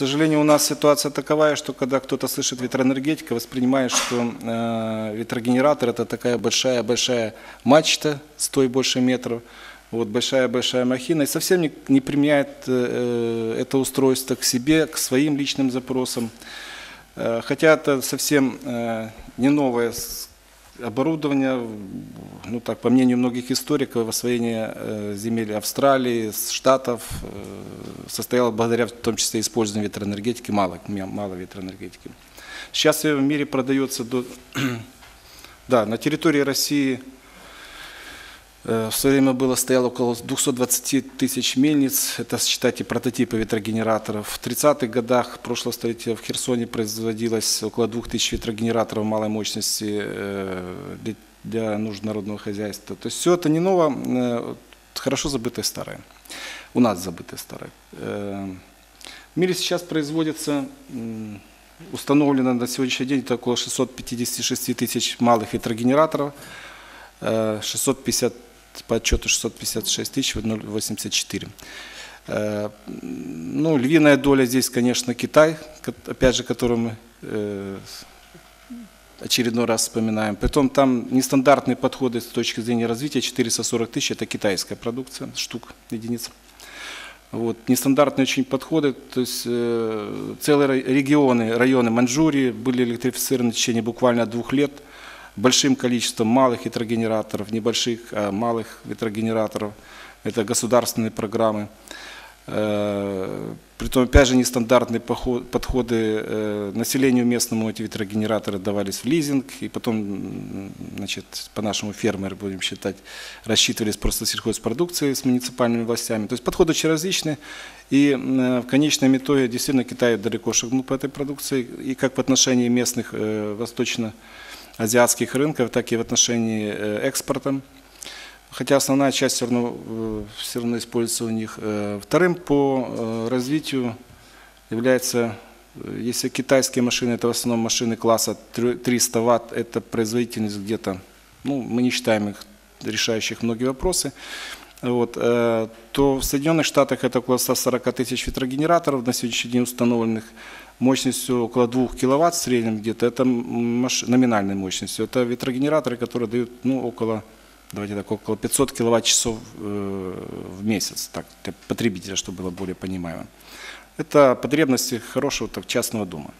К сожалению, у нас ситуация таковая, что когда кто-то слышит ветроэнергетика, воспринимает, что ветрогенератор – это такая большая-большая мачта, стоя больше метров, вот, большая-большая махина, и совсем не применяет это устройство к себе, к своим личным запросам. Хотя это совсем не новое оборудование, ну так, по мнению многих историков, освоение земель Австралии, Штатов состояло благодаря в том числе использованию ветроэнергетики, мало ветроэнергетики. Сейчас в мире продается да, на территории России в свое время стояло около 220 тысяч мельниц, это, считайте, прототипы ветрогенераторов. В 30-х годах прошлого столетия в Херсоне производилось около 2000 ветрогенераторов малой мощности для нужд народного хозяйства. То есть все это не ново, хорошо забытое старое. У нас забытое старое. В мире сейчас производится, установлено на сегодняшний день около 656 тысяч малых ветрогенераторов, 650 по отчету 656 тысяч 0,84. Ну, львиная доля здесь, конечно, Китай, опять же, который мы очередной раз вспоминаем. Притом там нестандартные подходы с точки зрения развития, 440 тысяч, это китайская продукция, штук, единиц. Вот, нестандартные очень подходы, то есть целые регионы, районы Маньчжурии были электрифицированы в течение буквально 2 лет, большим количеством малых ветрогенераторов, небольших, а малых ветрогенераторов. Это государственные программы. Притом, опять же, нестандартные подходы. Населению местному эти ветрогенераторы давались в лизинг, и потом, значит, по-нашему фермеры, будем считать, рассчитывались просто сельхозпродукцией с муниципальными властями. То есть подходы очень различные, и в конечном итоге действительно Китай далеко шагнул по этой продукции, и как в отношении местных восточно-азиатских рынков, так и в отношении экспорта. Хотя основная часть все равно используется у них. Вторым по развитию является, если китайские машины, это в основном машины класса 300 Вт, это производительность где-то, ну, мы не считаем их решающих многие вопросы, вот, то в Соединенных Штатах это около 140 тысяч ветрогенераторов на сегодняшний день установленных, мощностью около 2 киловатт в среднем где-то, это номинальной мощностью. Это ветрогенераторы, которые дают, ну, около 500 киловатт-часов в месяц, так, для потребителя, чтобы было более понимаемо. Это потребности хорошего так, частного дома.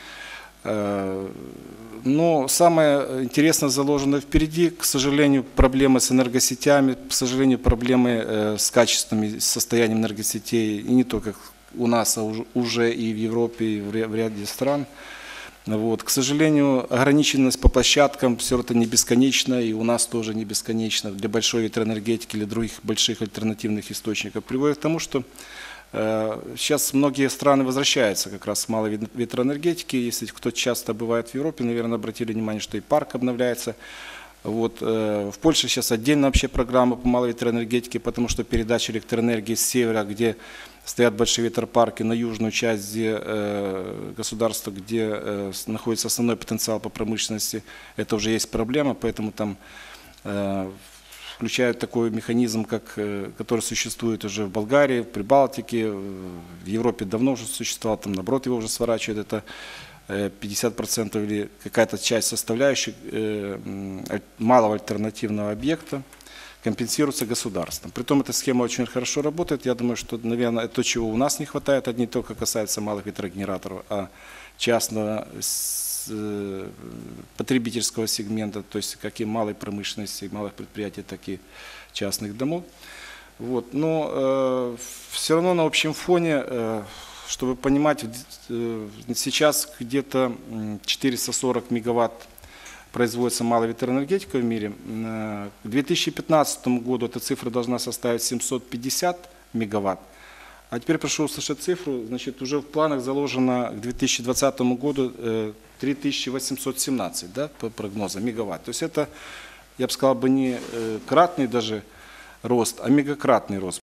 Но самое интересное заложено впереди, к сожалению, проблемы с энергосетями, к сожалению, проблемы с качеством и состоянием энергосетей, и не только у нас, а уже и в Европе, и в ряде стран. Вот. К сожалению, ограниченность по площадкам, все это не бесконечно, и у нас тоже не бесконечно. Для большой ветроэнергетики или других больших альтернативных источников приводит к тому, что сейчас многие страны возвращаются как раз к малой ветроэнергетике. Если кто часто бывает в Европе, наверное, обратили внимание, что и парк обновляется. Вот. В Польше сейчас отдельно вообще программа по малой ветроэнергетике, потому что передача электроэнергии с севера, где стоят большие ветропарки, на южную часть где, государства, где находится основной потенциал по промышленности, это уже есть проблема, поэтому там включают такой механизм, который существует уже в Болгарии, в Прибалтике, в Европе давно уже существовал, там наоборот его уже сворачивают, это 50% или какая-то часть составляющих малого альтернативного объекта компенсируется государством. Притом эта схема очень хорошо работает. Я думаю, что, наверное, это то, чего у нас не хватает. Это не только касается малых ветрогенераторов, а частного потребительского сегмента, то есть как и малой промышленности, малых предприятий, так и частных домов. Вот. Но все равно на общем фоне, чтобы понимать, сейчас где-то 440 мегаватт производится малая ветроэнергетика в мире. К 2015 году эта цифра должна составить 750 мегаватт. А теперь прошу услышать цифру. Значит, уже в планах заложено к 2020 году 3817, да, по прогнозам, мегаватт. То есть это, я бы сказал, не кратный даже рост, а мегакратный рост.